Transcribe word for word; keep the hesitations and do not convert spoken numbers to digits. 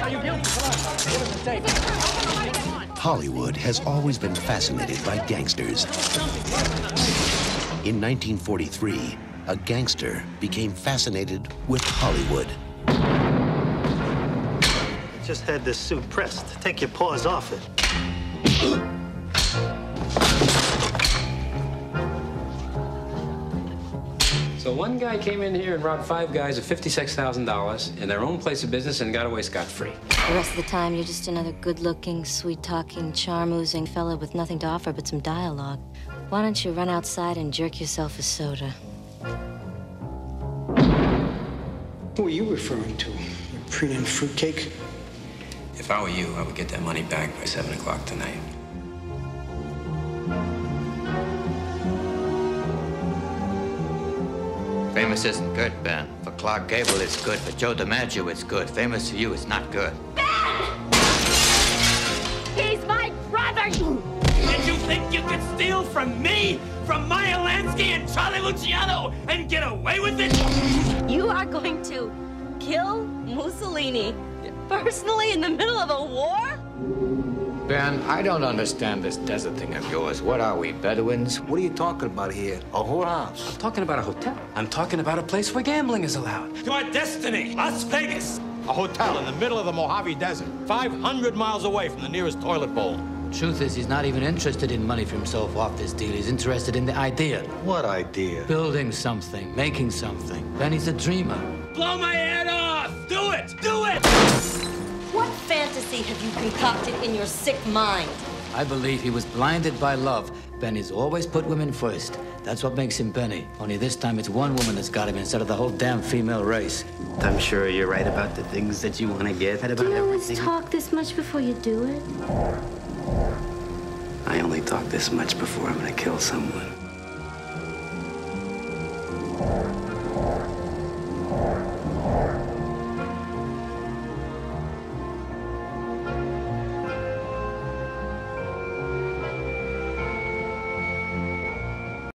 Hollywood has always been fascinated by gangsters. In nineteen forty-three, a gangster became fascinated with Hollywood. Just had this suit pressed. Take your paws off it. So one guy came in here and robbed five guys of fifty-six thousand dollars in their own place of business and got away scot-free. The rest of the time, you're just another good-looking, sweet-talking, charm-oozing fella with nothing to offer but some dialogue. Why don't you run outside and jerk yourself a soda? Who are you referring to? Your preening fruitcake? If I were you, I would get that money back by seven o'clock tonight. Famous isn't good, Ben. For Clark Gable, it's good. For Joe DiMaggio, it's good. Famous for you, it's not good. Ben! He's my brother! Did you think you could steal from me, from Meyer Lansky and Charlie Luciano, and get away with it? You are going to kill Mussolini personally in the middle of a war? Ben, I don't understand this desert thing of yours. What are we, Bedouins? What are you talking about here? A whorehouse? I'm talking about a hotel. I'm talking about a place where gambling is allowed. To our destiny, Las Vegas. A hotel in the middle of the Mojave Desert, five hundred miles away from the nearest toilet bowl. Truth is, he's not even interested in money for himself off this deal. He's interested in the idea. What idea? Building something, making something. Benny's a dreamer. Blow my head off! Do it! Do it! What fantasy have you concocted in your sick mind? I believe he was blinded by love. Benny's always put women first. That's what makes him Benny. Only this time it's one woman that's got him instead of the whole damn female race. I'm sure you're right about the things that you want to get. Right about Do you always everything. talk this much before you do it? I only talk this much before I'm gonna kill someone.